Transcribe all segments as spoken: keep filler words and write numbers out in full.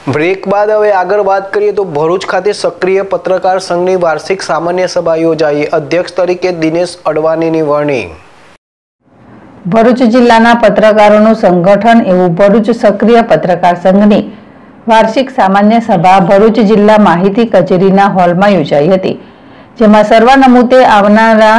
Break બાદ હવે આગળ વાત કરીએ તો ભરૂચ ખાતે સક્રિય પત્રકાર સંઘની વાર્ષિક સામાન્ય સભા યોજાઈ. અધ્યક્ષ તરીકે દિનેશ અડવાણીની વરણી. ભરૂચ જિલ્લાના પત્રકારોનું સંગઠન એવું ભરૂચ સક્રિય પત્રકાર સંઘની વાર્ષિક સામાન્ય સભા ભરૂચ જિલ્લા માહિતી કચેરીના હોલમાં યોજાઈ હતી, જેમાં સર્વાનુમતે આવનારા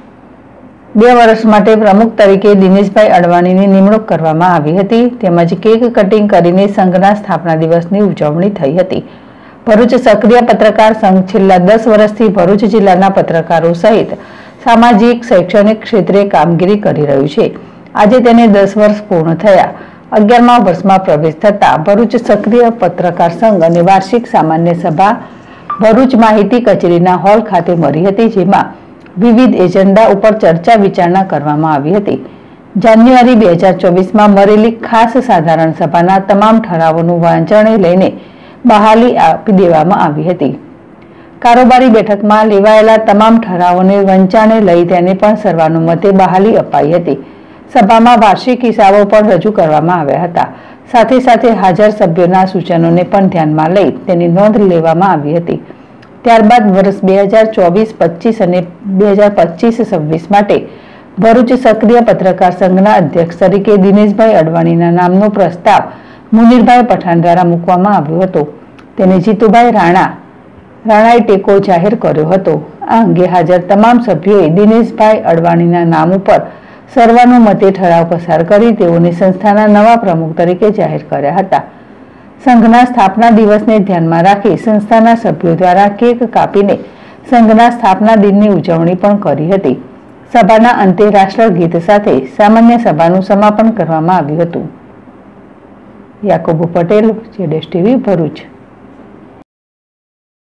બે વર્ષ માટે પ્રમુખ તરીકે દિનેશભાઈ અડવાણીની નિમણૂક કરવામાં આવી હતી. તેમજ કેક કટિંગ કરીને સંઘના સ્થાપના દિવસની ઉજવણી થઈ હતી. ભરૂચ સક્રિય પત્રકાર સંઘ છેલ્લા દસ વર્ષથી ભરૂચ જિલ્લાના પત્રકારો સહિત સામાજિક શૈક્ષણિક ક્ષેત્રે કામગીરી કરી રહ્યું છે. આજે તેને દસ વર્ષ પૂર્ણ થયા. અગિયારમા વર્ષમાં પ્રવેશ થતા ભરૂચ સક્રિય પત્રકાર સંઘ અને વાર્ષિક સામાન્ય સભા ભરૂચ માહિતી કચેરીના હોલ ખાતે મળી હતી, જેમાં વિવિધ એજન્ડા ઉપર ચર્ચા વિચારણા કરવામાં આવી હતી. જાન્યુઆરી બે હજાર ચોવીસમાં મળેલી ખાસ સાધારણ સભાના તમામ ઠરાવોનું વાંચણે લઈને બહાલી આપી દેવામાં આવી હતી. કારોબારી બેઠકમાં લેવાયેલા તમામ ઠરાવોને વંચાણે લઈ તેને પણ સર્વાનુમતે બહાલી અપાઈ હતી. સભામાં વાર્ષિક હિસાબો પણ રજૂ કરવામાં આવ્યા હતા. સાથે સાથે હાજર સભ્યોના સૂચનોને પણ ધ્યાનમાં લઈ તેની નોંધ લેવામાં આવી હતી. ત્યારબાદ વર્ષ બે હજાર ચોવીસ પચીસ અને બે હજાર પચીસ છવ્વીસ માટે ભરૂચ સક્રિય પત્રકાર સંઘના અધ્યક્ષ તરીકે દિનેશભાઈ અડવાણીના નામનો પ્રસ્તાવ મુનીરભાઈ પઠાણ દ્વારા મૂકવામાં આવ્યો હતો. તેને જીતુભાઈ રાણા રાણાએ ટેકો જાહેર કર્યો હતો. આ અંગે હાજર તમામ સભ્યોએ દિનેશભાઈ અડવાણીના નામ ઉપર સર્વાનુમતે ઠરાવ પસાર કરી તેઓને સંસ્થાના નવા પ્રમુખ તરીકે જાહેર કર્યા હતા. સંઘના સ્થાપના દિવસને ધ્યાનમાં રાખી સંસ્થાના સભ્યો દ્વારા કેક કાપીને સંઘના સ્થાપના દિનની ઉજવણી પણ કરી હતી. સભાના અંતે રાષ્ટ્રગીત સાથે સામાન્ય સભાનું સમાપન કરવામાં આવ્યું હતું. યાકુબ પટેલ, જેડેશ ટીવી, ભરૂચ.